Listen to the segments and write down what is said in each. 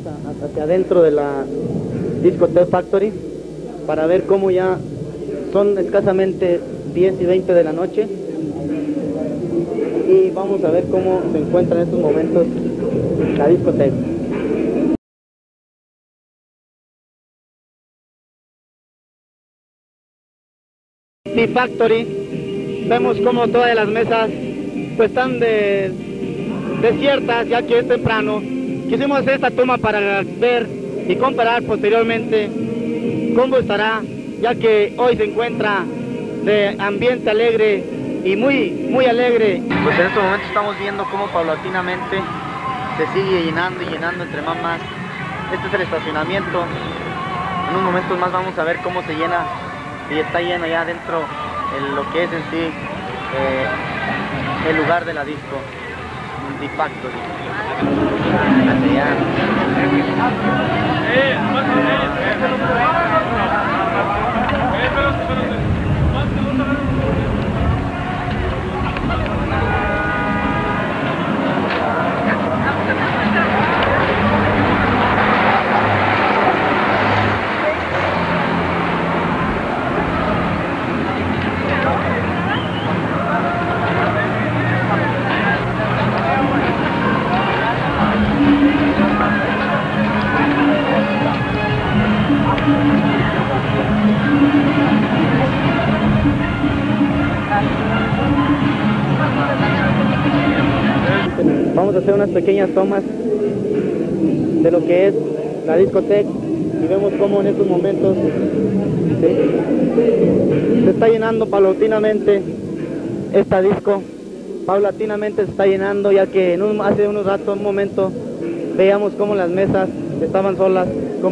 Hacia adentro de la Discotheque Factory para ver cómo ya son escasamente 10 y 20 de la noche y vamos a ver cómo se encuentra en estos momentos la discoteca. The Factory, vemos como todas las mesas pues están desiertas ya que es temprano. Quisimos hacer esta toma para ver y comparar posteriormente cómo estará, ya que hoy se encuentra de ambiente alegre y muy alegre. Pues en este momento estamos viendo cómo paulatinamente se sigue llenando y llenando entre más. Este es el estacionamiento. En unos momentos más vamos a ver cómo se llena y está lleno ya dentro en lo que es en sí el lugar de la disco, The Factory. Vamos a hacer unas pequeñas tomas de lo que es la discoteca y vemos cómo en estos momentos se está llenando paulatinamente esta disco. Paulatinamente se está llenando, ya que hace unos ratos, un momento, veíamos cómo las mesas estaban solas,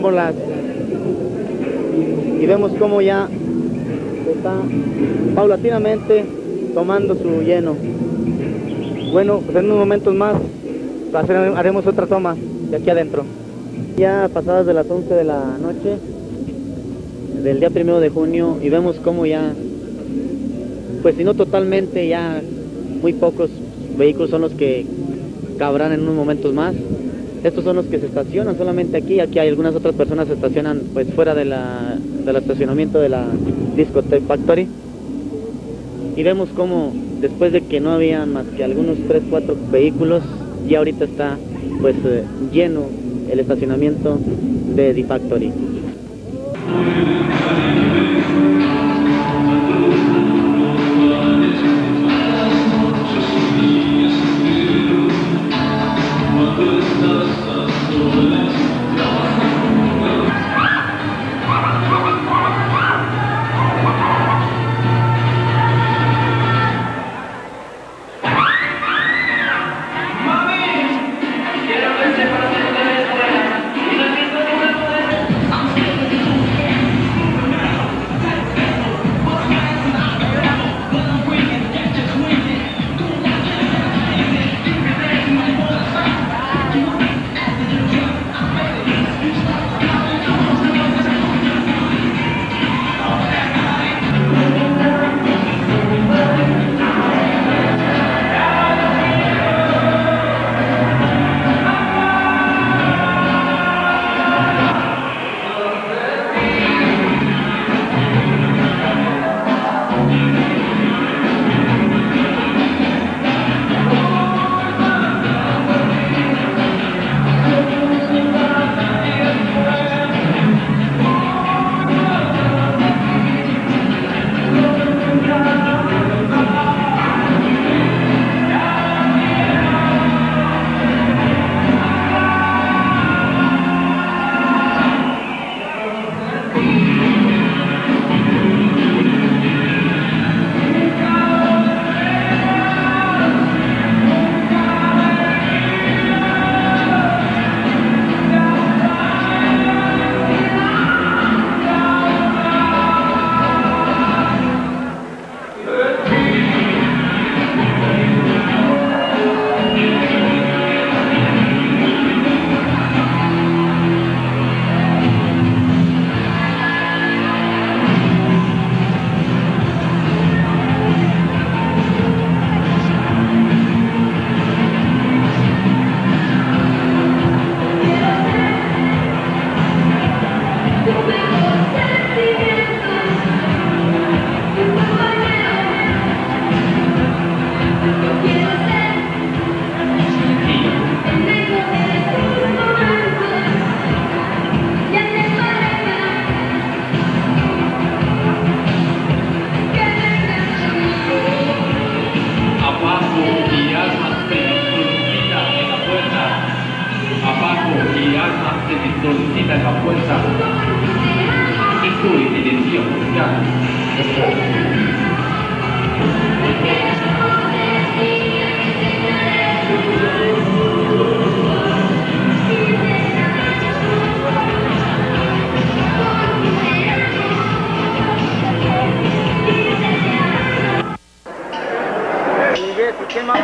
y vemos cómo ya se está paulatinamente tomando su lleno. Bueno, pues en unos momentos más haremos otra toma de aquí adentro. Ya pasadas de las 11 de la noche del día 1 de junio y vemos cómo ya, pues si no totalmente, ya muy pocos vehículos son los que cabrán en unos momentos más. Estos son los que se estacionan solamente aquí hay algunas otras personas que se estacionan pues fuera del estacionamiento de la Discotheque Factory. Y vemos cómo después de que no habían más que algunos 3-4 vehículos, ya ahorita está pues lleno el estacionamiento de The Factory. parte di Dolcina la fuerza y su evidencia musical. ¿Qué más?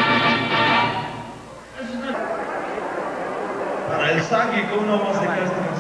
Para el Sagi, que uno más se